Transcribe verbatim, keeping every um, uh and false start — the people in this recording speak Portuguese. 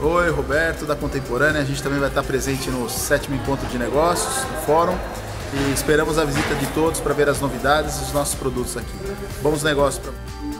Oi, Roberto da Contemporânea. A gente também vai estar presente no sétimo Encontro de Negócios, no Fórum, e esperamos a visita de todos para ver as novidades e os nossos produtos aqui. Bons negócios para